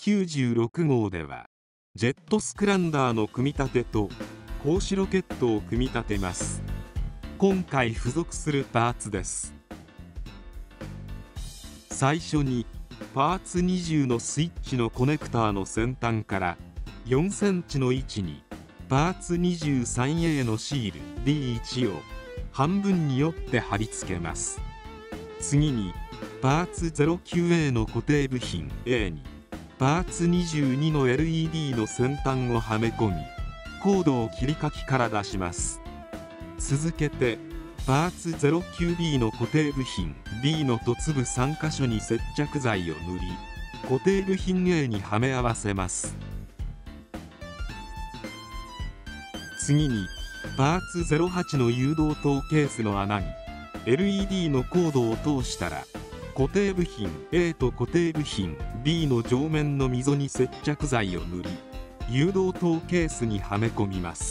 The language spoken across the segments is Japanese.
96号ではジェットスクランダーの組み立てと光子ロケットを組み立てます。今回付属するパーツです。最初にパーツ20のスイッチのコネクターの先端から4センチの位置にパーツ 23A のシール D1 を半分に折って貼り付けます。次にパーツ 09A の固定部品 A にパーツ22の LED の先端をはめ込みコードを切り欠きから出します。続けてパーツ 09B の固定部品 B の凸部3箇所に接着剤を塗り固定部品 A にはめ合わせます。次にパーツ08の誘導灯ケースの穴に LED のコードを通したら固定部品 A と固定部品 B の上面の溝に接着剤を塗り誘導灯ケースにはめ込みます。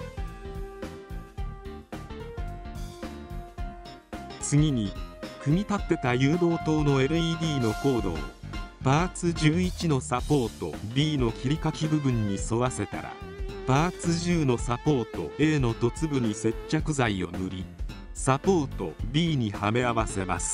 次に組み立てた誘導灯の LED のコードをパーツ11のサポート B の切り欠き部分に沿わせたらパーツ10のサポート A の凸部に接着剤を塗りサポート B にはめ合わせます。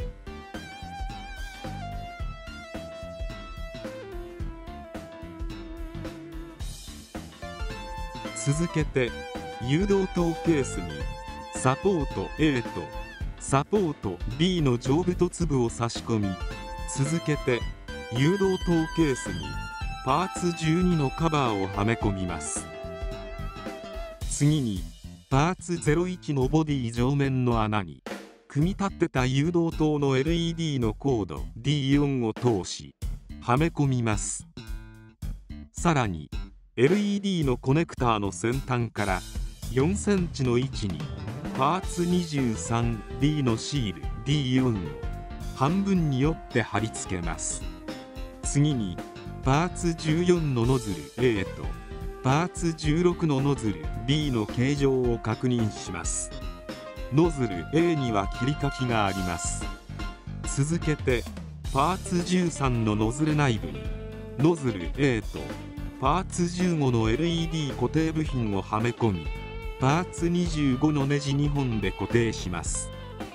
続けて誘導灯ケースにサポート A とサポート B の上部凸部を差し込み続けて誘導灯ケースにパーツ12のカバーをはめ込みます。次にパーツ01のボディ上面の穴に組み立てた誘導灯の LED のコード D4 を通しはめ込みます。さらに LED のコネクターの先端から4センチの位置にパーツ 23B のシール D4 を半分に折って貼り付けます。次にパーツ14のノズル A とパーツ16のノズル B の形状を確認します。ノズル A には切り欠きがあります。続けてパーツ13のノズル内部にノズル A とパーツ15の LED 固定部品をはめ込みパーツ25のネジ2本で固定します。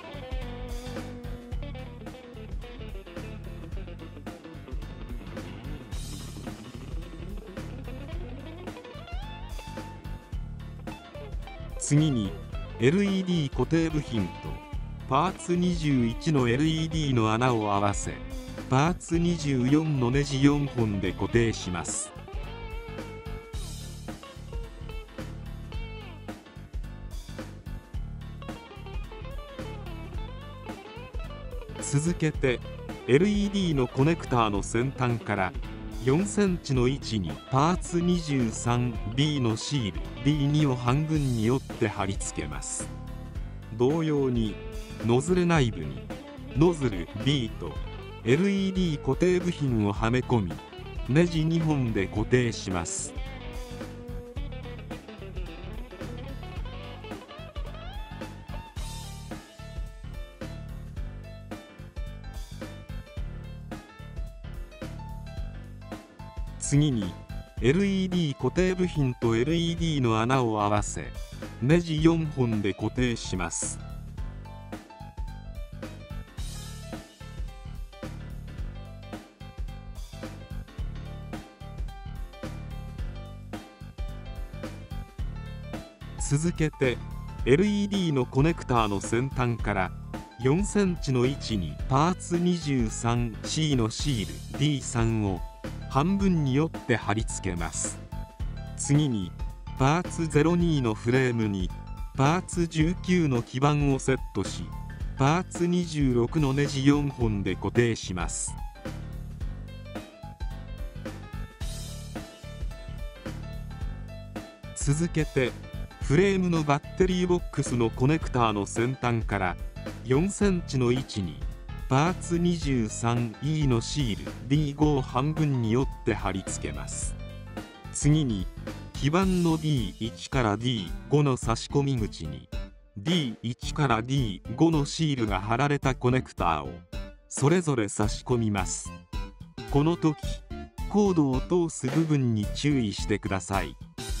次に LED 固定部品とパーツ21の LED の穴を合わせパーツ24のネジ4本で固定します。続けて LED のコネクターの先端から4センチの位置にパーツ 23B のシール D2 を半分に折って貼り付けます。同様にノズル内部にノズル B と LED 固定部品をはめ込みネジ2本で固定します。次に LED 固定部品と LED の穴を合わせネジ4本で固定します。続けて LED のコネクターの先端から4センチの位置にパーツ 23C のシール D3 を半分に折って貼り付けます。次にパーツ02のフレームにパーツ19の基板をセットしパーツ26のネジ4本で固定します。続けてフレームのバッテリーボックスのコネクターの先端から4センチの位置にパーツ 23E のシール D5 を半分に折って貼り付けます。次に基板の D1 から D5 の差し込み口に D1 から D5 のシールが貼られたコネクターをそれぞれ差し込みます。 この時コードを通す部分に注意してください。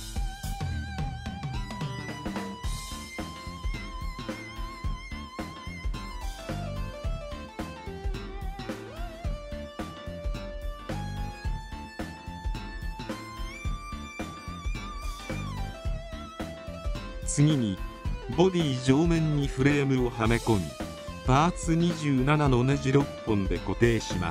次にボディ上面にフレームをはめ込み、パーツ27のネジ6本で固定します。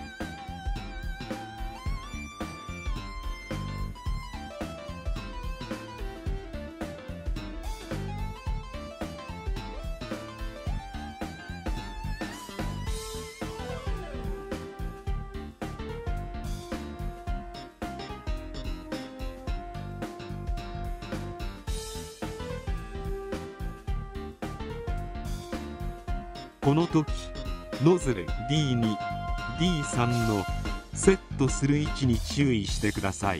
この時ノズル D2、D3 のセットする位置に注意してください。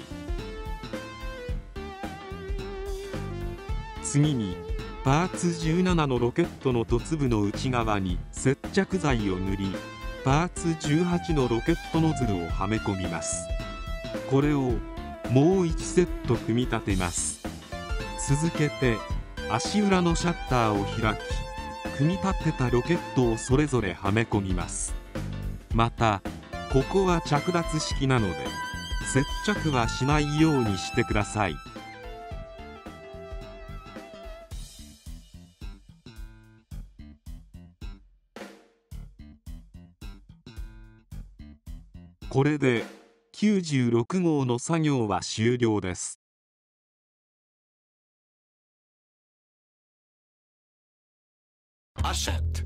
次にパーツ17のロケットの凸部の内側に接着剤を塗り、パーツ18のロケットノズルをはめ込みます。これをもう1セット組み立てます。続けて足裏のシャッターを開き、組み立てたロケットをそれぞれはめ込みます。またここは着脱式なので接着はしないようにしてください。これで96号の作業は終了です。 Hachette